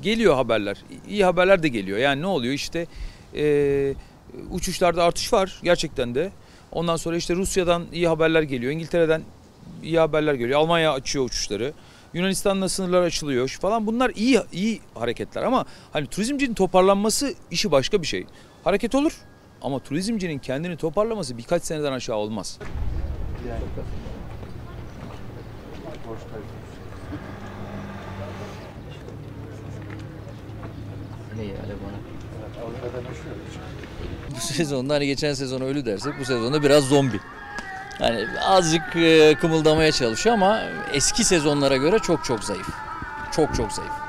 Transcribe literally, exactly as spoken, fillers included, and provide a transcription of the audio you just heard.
geliyor haberler. İyi haberler de geliyor. Yani ne oluyor işte e, uçuşlarda artış var gerçekten de. Ondan sonra işte Rusya'dan iyi haberler geliyor. İngiltere'den iyi haberler geliyor. Almanya açıyor uçuşları. Yunanistan'la sınırlar açılıyor falan. Bunlar iyi iyi hareketler ama hani turizmcinin toparlanması işi başka bir şey. Hareket olur ama turizmcinin kendini toparlaması birkaç seneden aşağı olmaz. Yani. Ne yani bana? Bu sezonda hani geçen sezon ölü dersek bu sezonda biraz zombi. Yani azıcık kımıldamaya çalışıyor ama eski sezonlara göre çok çok zayıf. Çok çok zayıf.